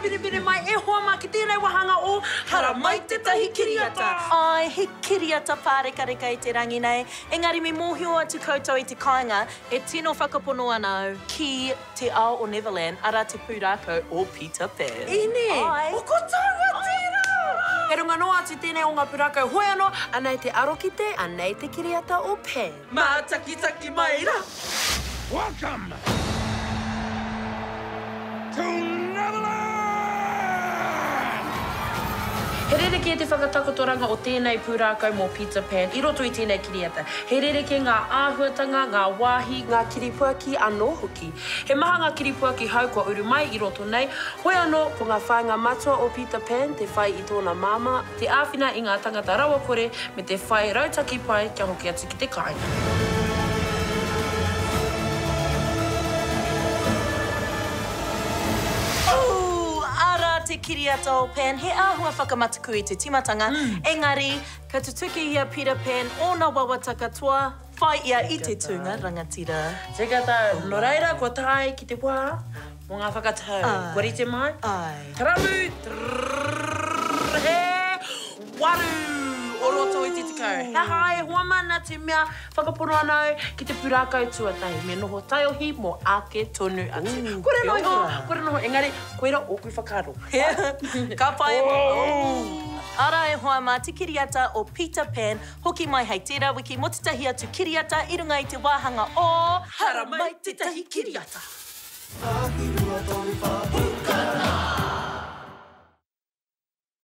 Karawirewire mai e hoa mā ki tēnei wahanga o Hara mai tētahi kiriata. Ai, he kiriata pārekareka i te rangi nei. Engari me mōhio atu koutou i te kāinga, e tino whakapono anau ki te ao o Neverland, ara te pūrākau o Peter Pan. Ine, Ai. o kotaua tēnā! He runga noa atu tēnei o ngā pūrākau hoi anō, anei te arokite, anei te kiriata o Pan. Mā taki mai ra! Welcome to Neverland! He rereke te whakatakotoranga o tēnei pūrākau mō Peter Pan i roto i tēnei kiriata. He rereke ngā āhuatanga, ngā wāhi, ngā kiripuaki anō hoki. He maha ngā kiripuaki hau kua uru mai i roto nei. Hoi anō ko ngā whāinga matua o Peter Pan, te whai i tōna māma, te āwhina i ngā tangata rawa kore, me te whai rautaki pai kia hoki atu ki te kāinga. Te kiriata o Pan, he āhua whakamatuku i te timatanga. Engari, ka tutuki ia Peter Pan o nā wawataka toa, whai ia i te tūnga rangatira. Teka tau, no reira, kua tai ki te wā, mō ngā whakatau. Kua rite mai? Ai. Taramu, he, waru, o roto i te tikau. He hae, hoa mana te mea whakapono anau ki te pūrākau tuatahi. Me noho taiohi mō ake tonu atu. Kore noho, engari, koera o kui whakaro. Ka pai mo. Ara e hoa mā te kiriata o Peter Pan, hoki mai hei tērā wiki mo te tahi atu kiriata i runga i te wāhanga o Hara mai te tahi kiriata.